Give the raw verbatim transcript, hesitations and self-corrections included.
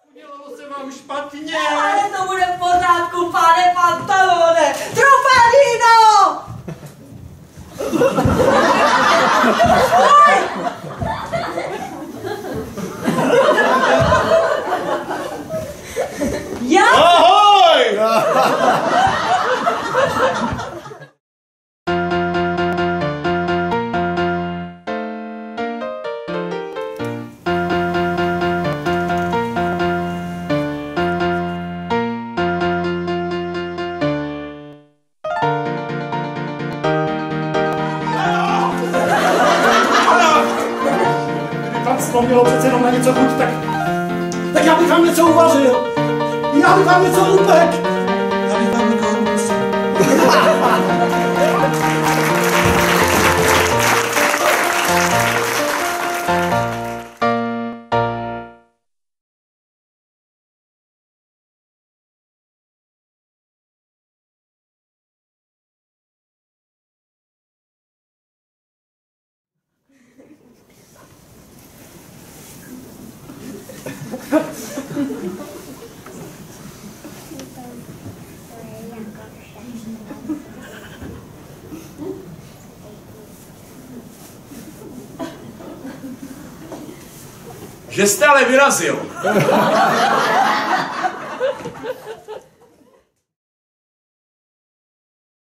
Udělalo se vám špatně. Ale to bude v pořádku, pane Pantalone. Trufadino! Já? Ahoj! To mělo přece jenom na něco chuť, tak, tak já bych vám něco uvařil. Já bych vám něco upek. Já bych vám někoho uvařil. Že jste ale vyrazil.